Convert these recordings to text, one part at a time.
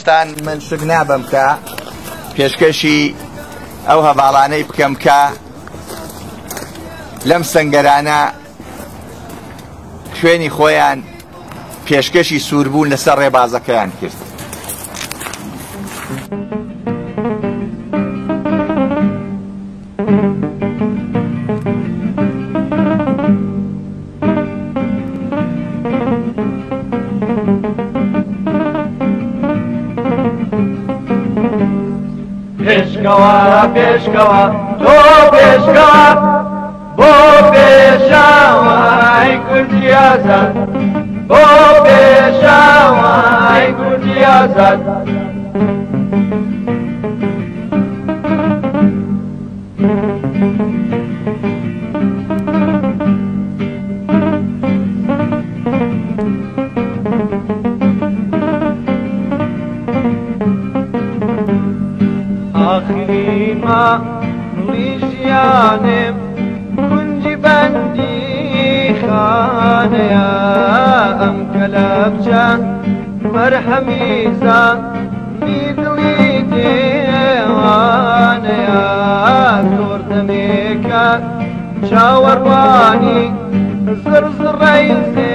دانیشتان من شک نابم کە پێشکەشی ئەو هەواڵانەی بکەم کە لەم سەنگەرانە خوێنی خۆیان پێشکەشی سووربوون لەسەر ڕێبازەکەیان کرد. پێشکەوە پێشکەوە تۆ پێشکەوە بۆ پێشاوای کوردی ئازاد، بۆ پێشاوای کوردی ئازاد. آخری ما ریشیانم کنجی بندی خانه ام کلبچه مرحمیزا میدلی دیوانه زور دمیکا چاوروانی زرزرای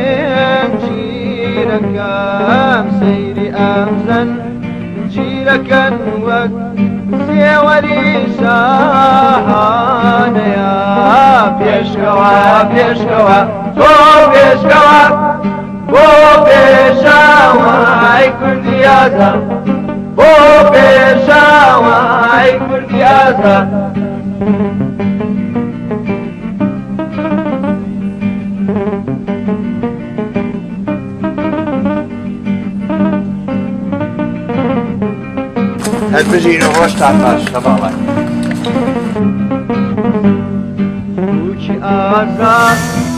زنجیرکم سیری امزن جیرکن وقت سێوەری شاهانەیە. پێشکەوە پێشکەوە تۆ پێشکەوە بۆ پێشاوای کوردی ئازاد، بۆ پێشاوای کوردی ئازاد. هەر بژین و ڕۆژتان باش هەواڵان. کوکی ئازاد